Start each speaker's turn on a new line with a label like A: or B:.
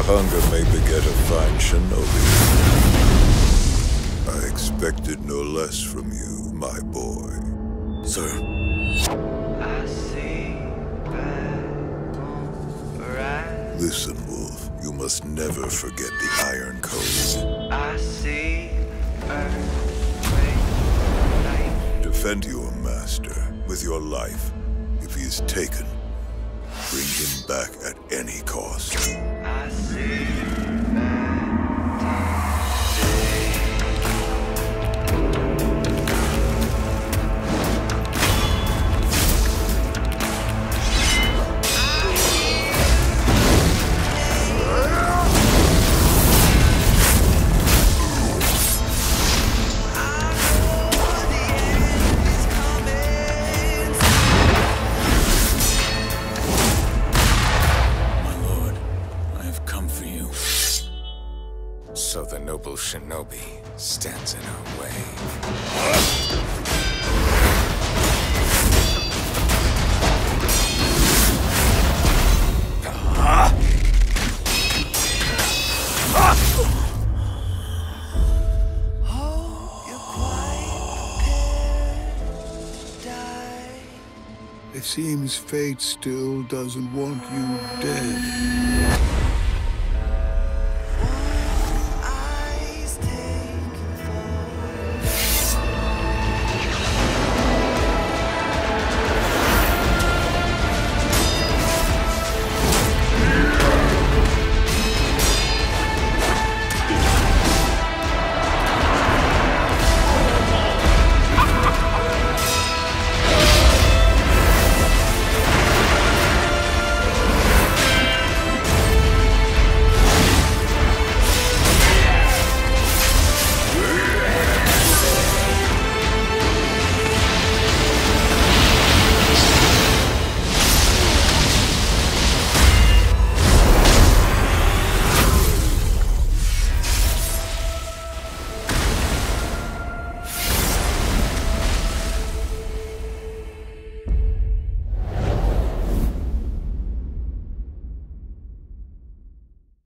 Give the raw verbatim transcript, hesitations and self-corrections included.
A: Hunger may beget a fine shinobi. I expected no less from you, my boy.
B: Sir.
C: I see red.
A: Listen, Wolf. You must never forget the Iron Code.
C: I see earthquake light.
A: Defend your master with your life. If he is taken, bring him back at any cost.
C: I see bad times.
B: So the noble shinobi stands in our way.
C: Hope you're quite prepared to die.
D: It seems fate still doesn't want you dead.